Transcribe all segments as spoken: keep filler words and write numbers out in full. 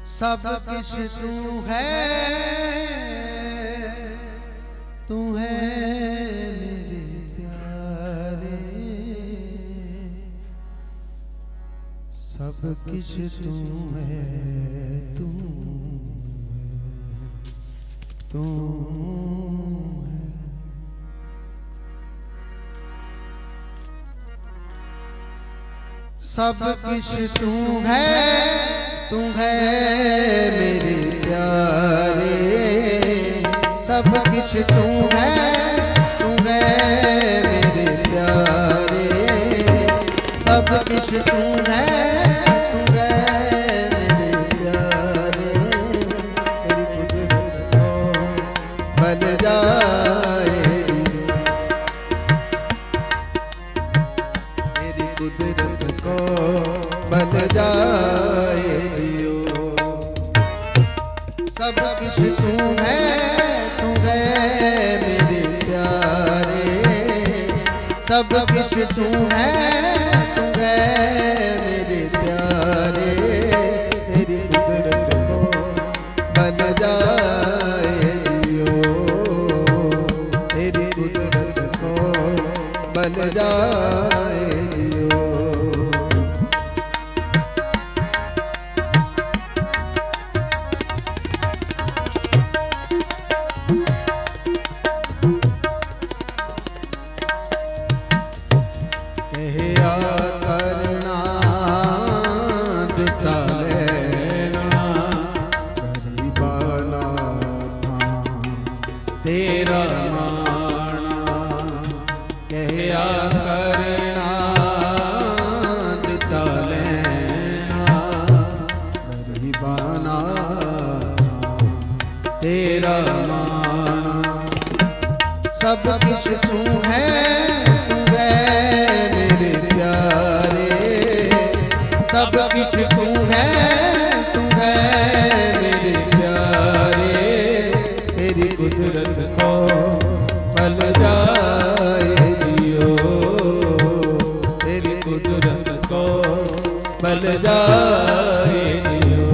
सब किश तू है, तू है मेरे प्यारे। सब किश तू है, तू है, तू है। सब किश तू है, तू है मेरे प्यारे। सब किछ तू है, तू है मेरे प्यारे। सब किछ तू है, तू है मेरे प्यारे। तेरी कुदरत को बल जाएगी, तेरी कुदरत को बल जाएगी। सब किछ तू है, तू है मेरे प्यारे। सब किछ तू है, तू है मेरे प्यारे। तेरी कुदरत को बल जाएगी, तेरी कुदरत को बल जाएगी। तेरा माना कहया करना, दिता लेना गरीबाना था तेरा माना। सब किछ तू है, तू है मेरे प्यारे। सब किछ तू है, तू है मेरे प्यारे। तेरी कुदरत को बल जाएगी, तेरी कुदरत को बल जाएगी।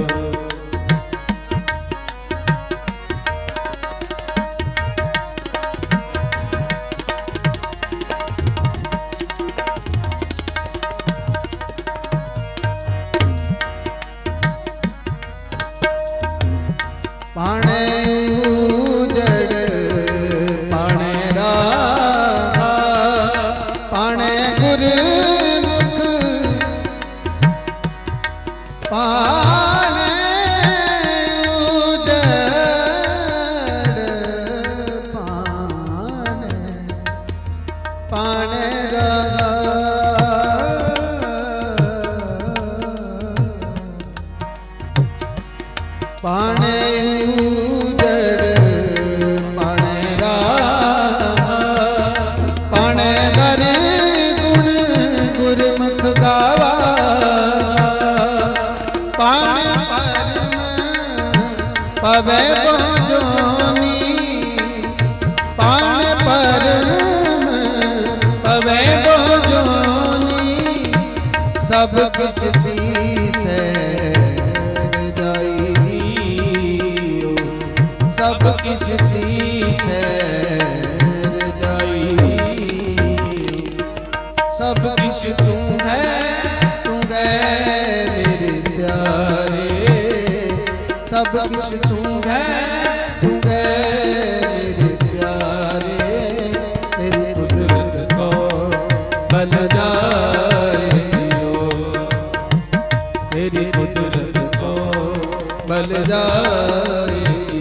पाणे उजड़ पाणे राहा, पाणे गुरमुख पाणे उजड़ पाणे पाणे राहा। पाणे उजड़ पाणे राहा, पाणे गर गुण गुरमुख गावा। पाणे परम पवे पहुँचोनी, पाणे परम पवे पहुँचोनी। सब कुछ दी से सब किछ दी सैर जाएगी। सब किछ तू है, तू है मेरे प्यारे। सब किछ तू है, तू है मेरे प्यारे। तेरी कुदरत को बल जाएगी, तेरी कुदरत को बल जाएगी।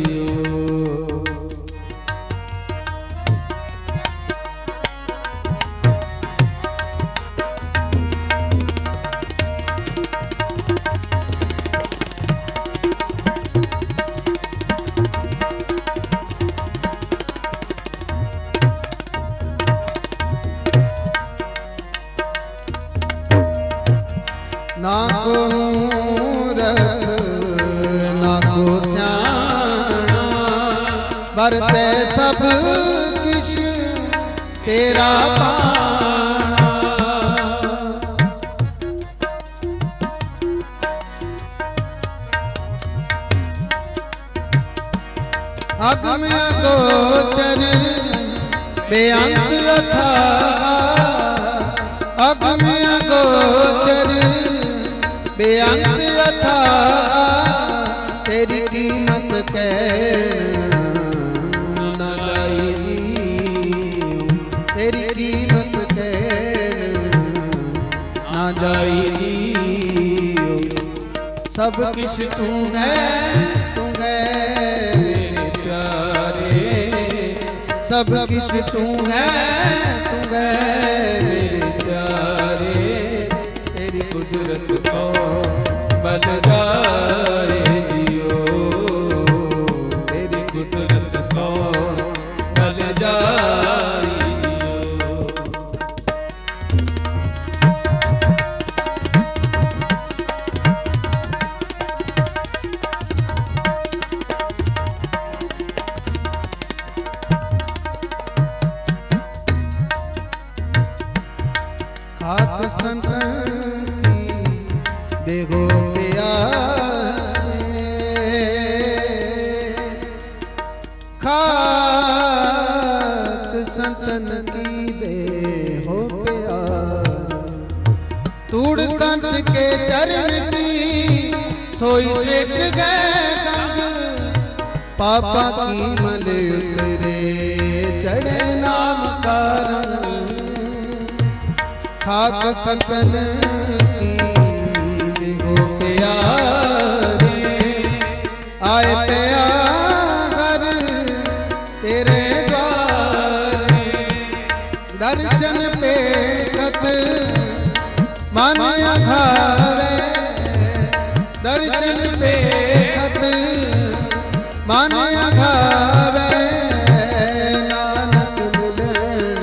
ना को मूरख ना को स्याणा, बरते सब किश तेरा पाना। अगम अगोचर बेअंत अथाह, अगम अगोचर बेअंत अथाह, तेरी कीमत कहना ना जाई, तेरी कीमत कहना ना जाई। सब किश तू है, तू है मेरे प्यारे, सब किश तू है, तू है मेरे प्यारे। तेरी कुदरत को बल जाए जियो, तेरी कुदरत को बल जाए जियो। खाक संतन की देखो प्यारे, खाक संतन की देखो प्यारे। तूड़ संत के चरण की सोई श्रेष्ठ गए गंग, पापा की मल उतरे चढ़े नाम का रंग। खाक संतन की देखो प्यारे, आए प्यार तेरे द्वारे। दर्शन पे कत मन अघावे, दर्शन पे कत मन अघावे। नानक मिलन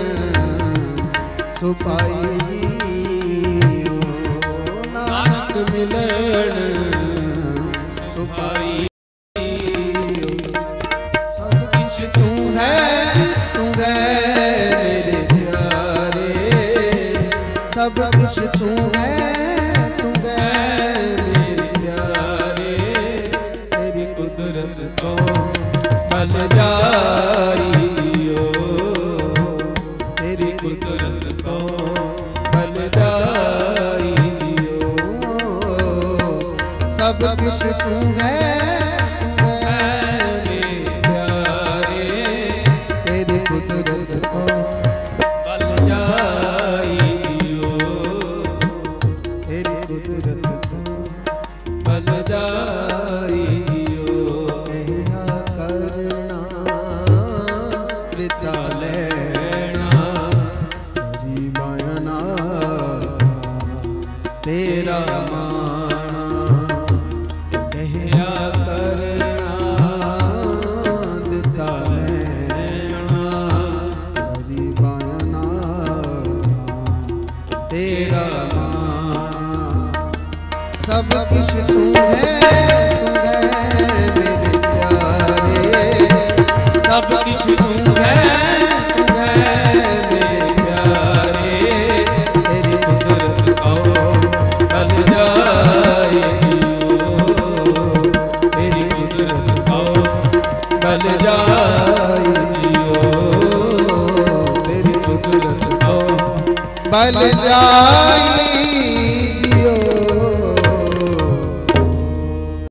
सुपाई जियो, नानक मिलन सुपाई जियो। सब किश तू है, तू है मेरे प्यारे, सब किश तू है, तू है मेरे प्यारे। तेरी कुदरत को बल जाई जियो, तेरी कुदरत को बल जाई जियो। सब किश तू है, तू है मेरे प्यारे। तेरी कुदरत को बल जाई जियो, तेरी कुदरत को बल जाई जियो। कहा करना दिता लेना, तेरी माया तेरा माना। कहा करना दिता लेना, तेरी माया तेरा माना। सब किश तू है, तू है मेरे प्यारे, सब किश तू है, तू है मेरे प्यारे। तेरी कुदरत को बल जाए जियो, तेरी कुदरत को बल जाए जियो, तेरी कुदरत को बल जाए